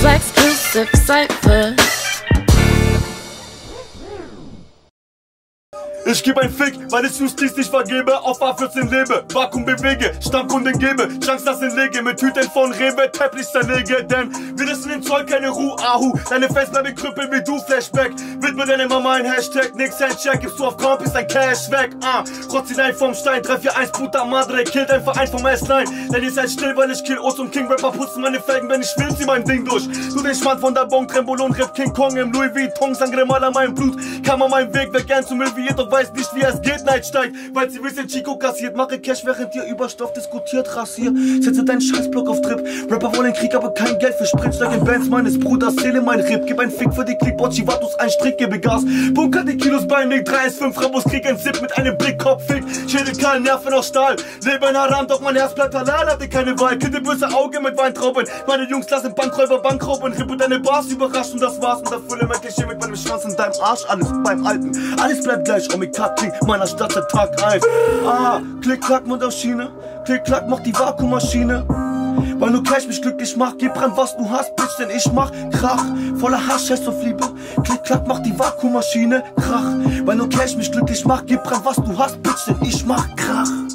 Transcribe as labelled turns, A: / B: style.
A: exclusive Cypher.
B: Ich geb ein Fick, weil ich Justiz nicht vergebe, auf A14 lebe, Vakuum bewege, Stammkunden gebe, Chance das hinlege, mit Tüten von Rewe, Teppich zerlege, denn wir lassen den Zoll keine Ruhe, Ahu, deine Fans bleiben Krüppel wie du, Flashback, widme deiner Mama ein Hashtag, nix Handcheck, gibst du auf Komp, ist dein Cash weg, rotz hinein vom Stein, 341 Puta Madre, killt ein Verein vom S-Line, denn ihr seid still, weil ich kill Oz und King Rapper putzen meine Felgen, wenn ich will, zieh mein Ding durch, du den Schwanz von der Bon, Trembolon, Rap King Kong im Louis Vuitton, Sangre mal an meinem Blut, kam an meinem Weg, weg gern zu Müll wie ihr, doch weiß nicht wie es geht, Neid steigt, weil sie wissen Chico kassiert, mache Cash während ihr über Stoff diskutiert, rasier, setze deinen Scheißblock auf Trip, Rapper wollen Krieg, aber kein Geld für Sprit, steig in Bands meines Bruders, Seele mein Rip, gib ein Fick für die Clickbot, Chivatus, ein Strick, gebe Gas, Bunker die Kilos bei mir, 3-5, Rambos Krieg, ein Zip mit einem Blick, Kopf, Fick, Schädel, Karl, Nerven aus Stahl, Leben Haram, doch mein Herz bleibt halal, hatte keine Wahl, Kitte, böse Auge mit Weintrauben, meine Jungs lassen Bankräuber, Bankrauben, Rippe deine Bars, überrascht und das war's, und erfülle mein Klischee mit meinem Schwanz in deinem Arsch, alles beim Alten, alles bleibt gleich, Omikak, King, meiner Stadt seit Tag 1. Klick, klack, Mund auf Schiene. Klick, klack, mach die Vakuummaschine. Weil nur Cash mich glücklich macht. Gib ran, was du hast, Bitch, denn ich mach Krach. Voller Hass, Scheiß auf Liebe. Klick, klack, mach die Vakuummaschine. Krach. Weil nur Cash mich glücklich macht. Gib ran, was du hast, Bitch, denn ich mach Krach.